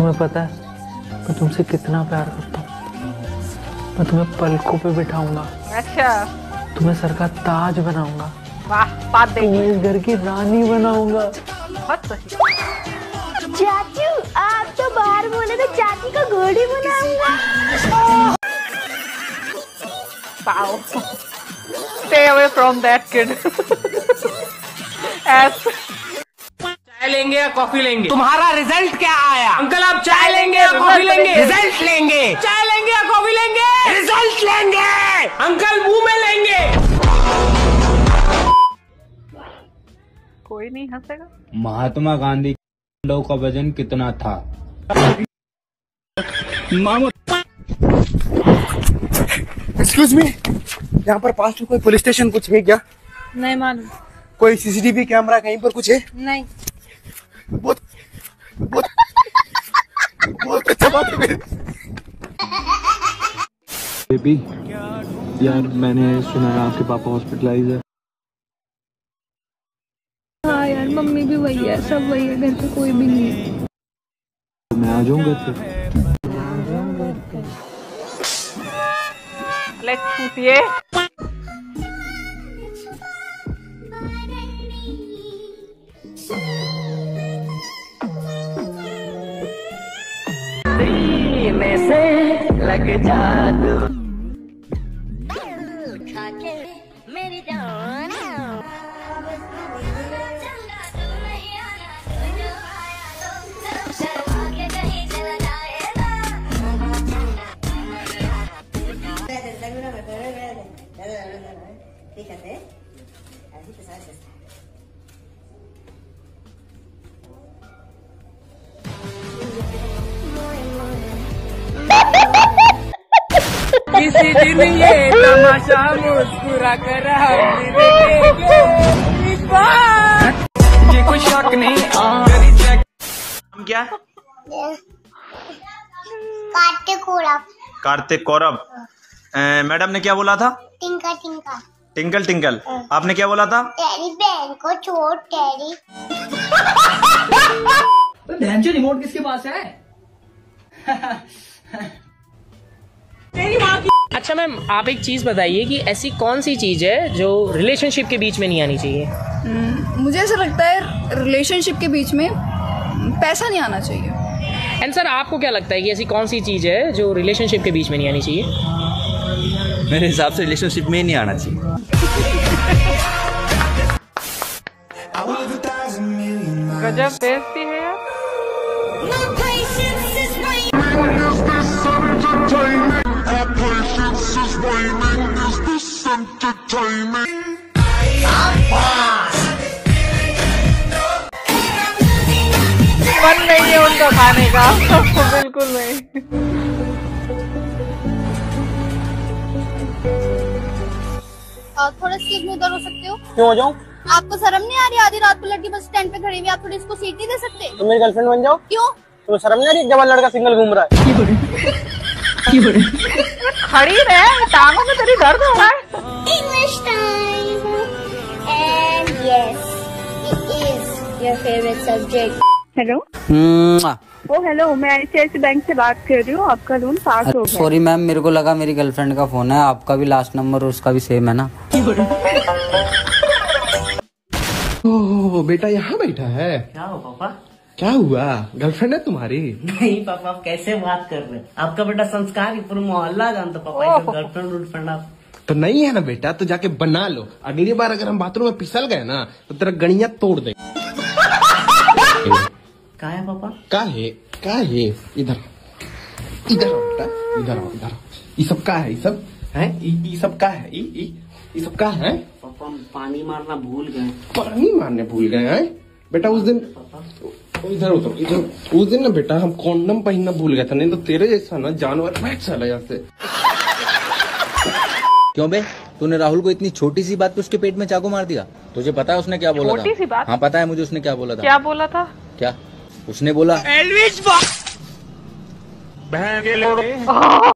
तुम्हें पता है मैं तुमसे कितना प्यार करता हूँ। मैं तुम्हें पलकों पे बिठाऊंगा। अच्छा। तुम्हें सर का ताज बनाऊंगा। वाह, बात देखी। तुम्हें इस घर की रानी बनाऊंगा। बहुत सही। चाचू आप तो बाहर बोले तो चाची का घोड़ी बनाऊंगा। Wow. Stay away from that kid. चाय लेंगे या कॉफी लेंगे? तुम्हारा रिजल्ट क्या आया? अंकल आप चाय लेंगे या कॉफी लेंगे? रिजल्ट लेंगे। चाय लेंगे या कॉफी लेंगे? रिजल्ट लेंगे। अंकल मुंह में लेंगे। कोई नहीं हंसेगा। महात्मा गांधी का वजन कितना था? एक्सक्यूज मी, यहाँ पर पास में कोई पुलिस स्टेशन कुछ है क्या? नहीं मालूम। कोई सीसीटीवी कैमरा कहीं पर कुछ है? नहीं। बहुत बहुत बहुत अच्छा बात है। बेबी यार मैंने सुना है आपके पापा हॉस्पिटलाइज है। हाँ यार मम्मी भी वही है, सब वही है, घर पे कोई भी नहीं है। मैं आ जाऊंगा फिर। ले छूटिए। सीने से लग जादू। मेरी जान fíjate, así te sabes esta. किसी दिन ये तमाशा मुस्कुरा कर हम भी देखेंगे। ये कोई शक नहीं। हम क्या? कार्तिक कौरव। मैडम ने क्या बोला था? टिंका टिंका। Twinkle twinkle. आपने क्या बोला था? तेरी बहन को छोड़ तेरी। तो बहन जो रिमोट किसके पास है? तेरी माँ की। अच्छा मैम आप एक चीज बताइए कि ऐसी कौन सी चीज है जो रिलेशनशिप के बीच में नहीं आनी चाहिए? मुझे ऐसा लगता है रिलेशनशिप के बीच में पैसा नहीं आना चाहिए। एंड सर आपको क्या लगता है कि ऐसी कौन सी चीज है जो रिलेशनशिप के बीच में नहीं आनी चाहिए? मेरे हिसाब से रिलेशनशिप में ही नहीं आना चाहिए। गजब बेइज्जती है यार। मन नहीं है उनका खाने का। बिल्कुल नहीं। थोड़ा सीट में उधर हो सकते हो? क्यों हो जाऊँ? आपको शर्म नहीं आ रही? आधी रात को लड़की बस स्टैंड पे खड़ी हुई, आप थोड़ी इसको सीट नहीं दे सकते? तुम मेरी गर्लफ्रेंड बन जाओ। क्यों? तुम्हें शर्म नहीं आ रही? जब लड़का सिंगल घूम रहा है। खड़ी रहे, टांगों में तेरी दर्द हो रहा है। English time and yes, it is your favorite subject. Hello. Oh hello, मैं ICICI बैंक से बात कर रही हूँ। आपका लोन पास हो गया। सॉरी मैम, मेरे को लगा मेरी गर्लफ्रेंड का फोन है। आपका भी लास्ट नंबर उसका भी सेम है ना? ओह बेटा यहाँ बैठा है। क्या हो पापा? क्या हुआ? गर्लफ्रेंड है तुम्हारी? नहीं पापा आप कैसे बात कर रहे हैं? आपका बेटा संस्कार पूरा मोहल्ला जानता पापा। गर्लफ्रेंड वर्लफ्रेंड आप तो नहीं है ना बेटा, तो जाके बना लो। अगली बार अगर हम बाथरूम में फिसल गए ना तो तेरा गणिया तोड़ दे। क्या है पापा? का है इधर इधर आओ बेटा, इधर आओ इधर आओ। ये सब का है? ये सब है? ये सब का है? ये सब का है? पापा हम पानी मारना भूल गए। पानी मारने भूल गए हैं बेटा? उस दिन इधर उधर इधर उस दिन ना बेटा हम कॉन्डम पहनना भूल गए थे, नहीं तो तेरे जैसा ना जानवर बैठ चला यहाँ से। क्यों बे, तूने राहुल को इतनी छोटी सी बात पे उसके पेट में चाकू मार दिया? तुझे पता है उसने क्या बोला था? छोटी सी बात? हाँ पता है मुझे उसने क्या बोला था। क्या बोला था? क्या उसने बोला? एल्विश